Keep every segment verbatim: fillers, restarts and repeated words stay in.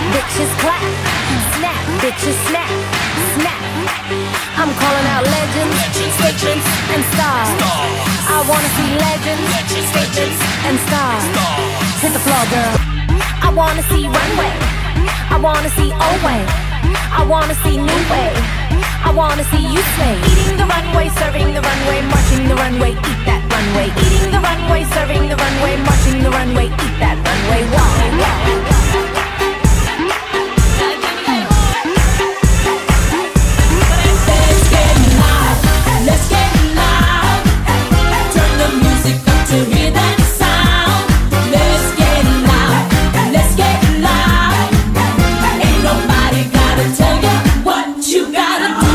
bitches clap. Snap, bitches snap, snap. I'm calling out legends, statements, and stars. I wanna see legends, statements, and stars. Hit the floor, girl. I wanna see runway. I wanna see old way. I wanna see new way. I wanna see you slay. Eating the runway, serving the runway, marching the runway, eat that runway. Eating the runway, serving the runway, marching the runway, eat that runway. Wow, wow. To hear that sound, let's get loud, let's get loud. Ain't nobody gotta tell you what you gotta do.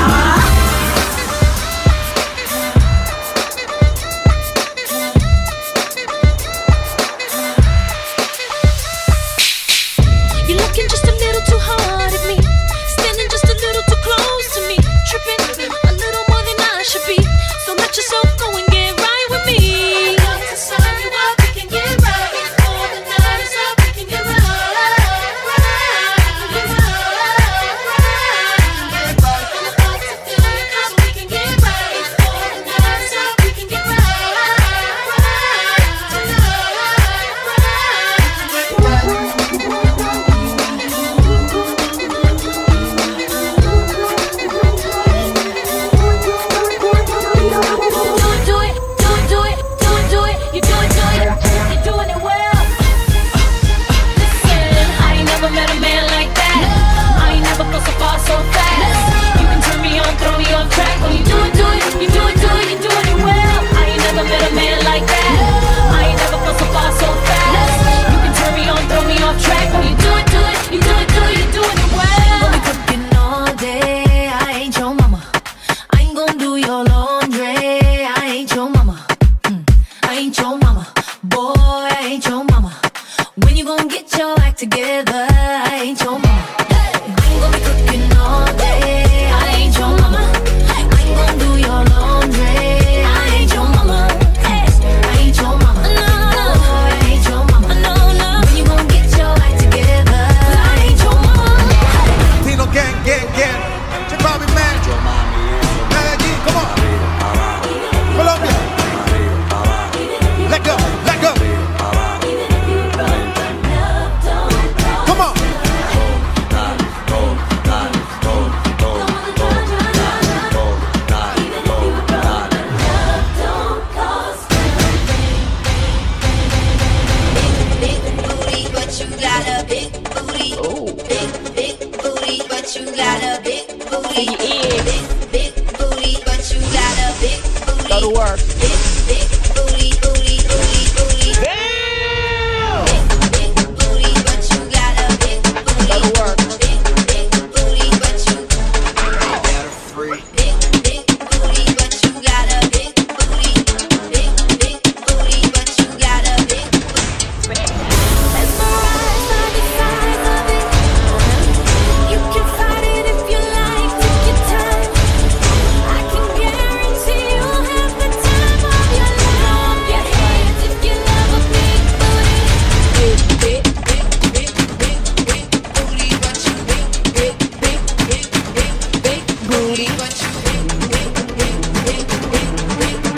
You're looking just a little too hard at me, standing just a little too close to me, tripping a little more than I should be. So let yourself go and get right with me.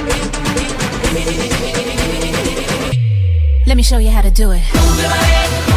Let me show you how to do it.